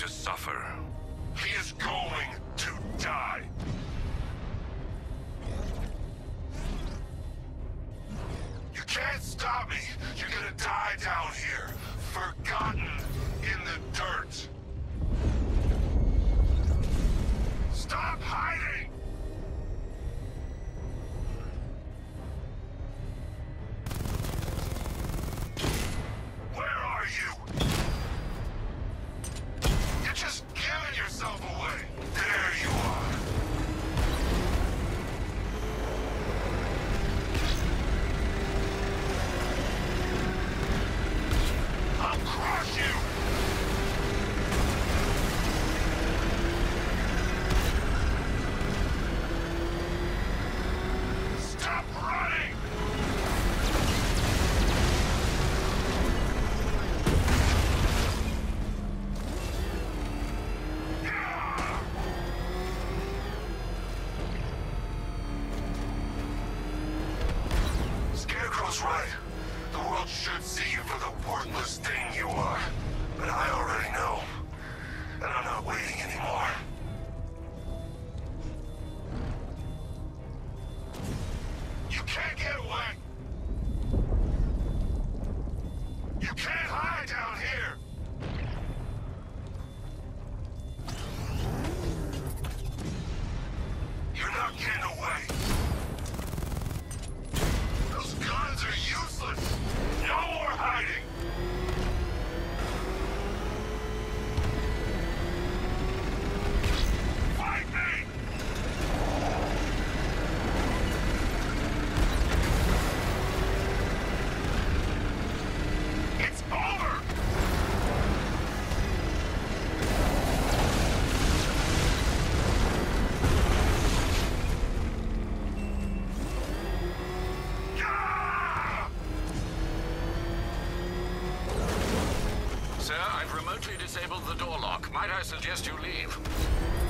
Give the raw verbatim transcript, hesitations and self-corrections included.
to suffer. He is going to die. You can't stop me. You're gonna die down here, forgotten in the dirt. Stop hiding! Where are you? You're just giving yourself away. There you are. I'll crush you! Stop running! Scarecrow's right. The world should see you for the worthless thing you are. But I already know. And I'm not waiting anymore. You can't get away! You can't hide down here! You're not getting away! Those guns are useless! No more hiding! Fight me! It's over! Ah! Sir, I've remotely disabled the door lock. Might I suggest you leave?